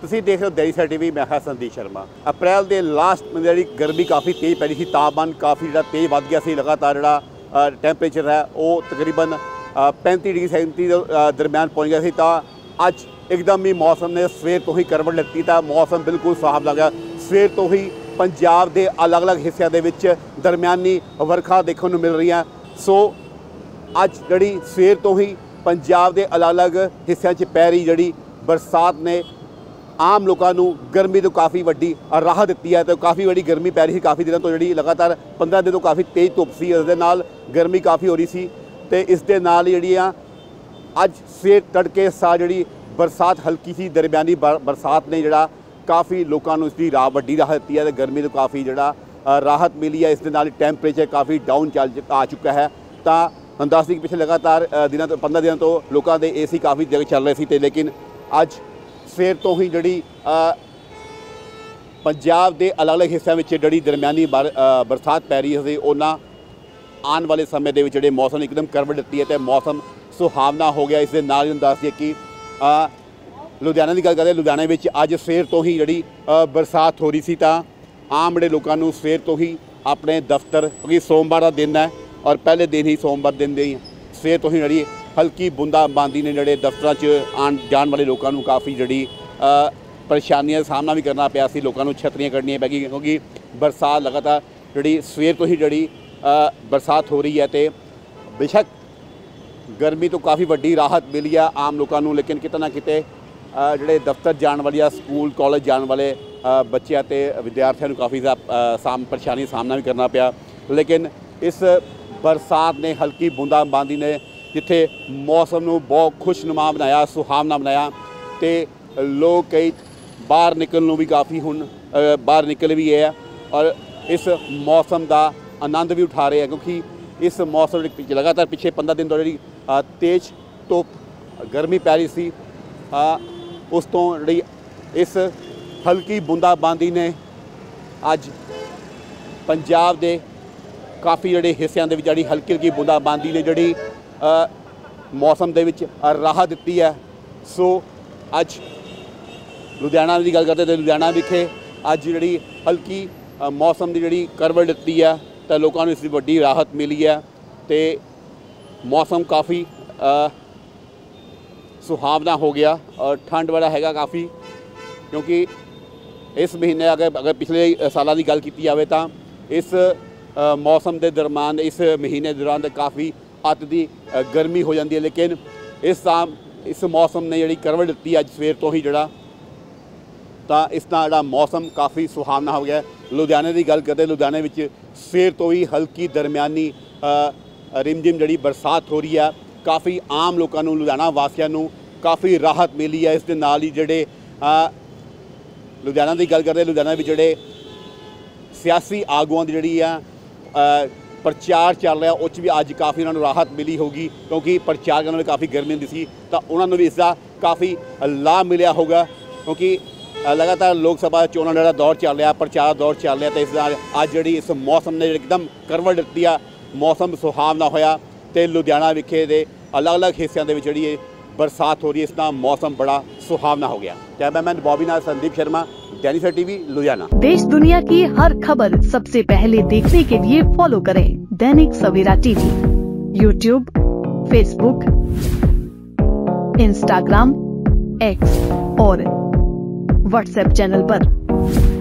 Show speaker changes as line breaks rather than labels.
ਤੁਸੀਂ ਦੇਖ ਰਹੇ ਹੋ दैनिक टीवी। मैं हाँ संदीप शर्मा। अप्रैल के लास्ट में जी गर्मी काफ़ी तेज़ पै रही थी, तापमान काफ़ी जो तेज़ बढ़ गया सी। लगातार जो टैंपरेचर है वो तकरीबन 35 डिग्री सेंटीग्रेड दरम्यान पहुँच गया सी। तो अज एकदम ही मौसम ने सवेर तो ही करवट लेती, तो मौसम बिल्कुल साफ लग गया। सवेर तो ही पंजाब के अलग अलग हिस्सों के दरम्यानी वर्खा देखने को मिल रही है। सो अज जी सवेर तो ही पंजाब के अलग अलग हिस्सों पै रही जी बरसात ने आम लोगों को गर्मी तो काफ़ी वड्डी राहत दी है। तो काफ़ी बड़ी गर्मी पै रही, काफ़ी दिनों तो जी लगातार 15 दिन तो काफ़ी तेज़ धुप सी, इसके नाल गर्मी काफ़ी हो रही सी। तो इस दे नाल जी अज सवेर तड़के सा जी बरसात हल्की सी दरम्यानी बरसात ने जड़ा काफ़ी लोगों को इसकी वड्डी राहत दी है। तो गर्मी तो काफ़ी जड़ा राहत मिली है। इस दे नाल टैंपरेचर काफ़ी डाउन आ चुका है। तो हम दस दिन पिछले लगातार दिनों तो 15 दिन तो लोगों के AC काफ़ी जगह चल रहे थे, लेकिन अज सवेर तो ही जी पंजाब के अलग अलग हिस्सों में जी दरम्यानी बरसात पै रही है, उन्होंने आने वाले समय के मौसम ने एकदम करवट दी है। तो मौसम सुहावना हो गया। इस दे नाल दस दिए कि लुधियाना की गल करें, लुधियाने में अज सवेर तो ही जी बरसात हो रही सी। तो आम जो लोगों को सवेर तो ही अपने दफ्तर, क्योंकि सोमवार का दिन है और पहले दिन ही सोमवार दिन ही सवेर तो ही जी हल्की बूंदाबांदी ने जोड़े दफ्तर आन जाने वाले लोगों को काफ़ी जी परेशानियों का सामना भी करना पाया। लोगों को छतरियाँ कढ़नियाँ पै गई, क्योंकि बरसात लगातार जी सवेर तो ही जी बरसात हो रही है। तो बेशक गर्मी तो काफ़ी वड्डी राहत मिली है आम लोगों को, लेकिन कितना ना किते जोड़े दफ्तर जाने वाले स्कूल कॉलेज जाने वाले बच्चे तो विद्यार्थियों को काफ़ी परेशानी का सामना भी करना पाया। लेकिन इस बरसात ने हल्की बूंदाबांदी ने जिथे मौसम को बहुत खुशनुमा बनाया, सुहावना बनाया। तो लोग कई बाहर निकलने भी काफ़ी हुण बाहर निकल भी है और इस मौसम का आनंद भी उठा रहे हैं, क्योंकि इस मौसम लगातार पिछले 15 दिन तो जी तेज धुप गर्मी पै रही सी। उस तो जी इस हल्की बूंदाबांदी ने अज पंजाब के काफ़ी जोड़े हिस्सों के जी हल्की हल्की बूंदाबांदी ने जी मौसम के राहत दी है। सो अज लुधियाना की गल करते तो लुधियाना विखे अज जी हल्की मौसम की जी करवट दी है। तो लोगों को इसकी वड्डी राहत मिली है। तो मौसम काफ़ी सुहावना हो गया और ठंड वाला हैगा काफ़ी, क्योंकि इस महीने अगर पिछले सालों की गल की जाए तो इस मौसम के दरम्यान इस महीने दौरान तो काफ़ी अत की गर्मी हो जाती है। लेकिन इस मौसम ने जी करवट दी अज सवेर तो ही जड़ा, तो इस तरह मौसम काफ़ी सुहावना हो गया। लुधियाने की गल करते लुधियाने में सवेर तो ही हल्की दरम्यानी रिमझिम जी बरसात हो रही है। काफ़ी आम लोगों को लुधियाना वासियों को काफ़ी राहत मिली है। इस दे नाल ही जोड़े लुधियाना की गल करते लुधियाना में जोड़े सियासी आगुआं की जी प्रचार चल रहा उस भी अज काफ़ी उन्होंने राहत मिली होगी, क्योंकि प्रचार करने में काफ़ी गर्मी होती सी। तो उन्होंने भी इसका काफ़ी लाभ मिला होगा, क्योंकि लगातार लोक सभा चोणों का दौर चल रहा, प्रचार दौर चल रहा। तो इस अज जी इस मौसम ने एकदम करवट दी, मौसम सुहावना होया। तो लुधियाना विखे दे अलग अलग हिस्सों के जी बरसात हो रही है, इसका मौसम बड़ा सुहावना हो गया। Cameraman Bobby Nath Sandeep Sharma, Dainik TV Ludhiana.
देश दुनिया की हर खबर सबसे पहले देखने के लिए फॉलो करें Dainik Savera TV, YouTube, Facebook, Instagram, X और व्हाट्सएप चैनल पर।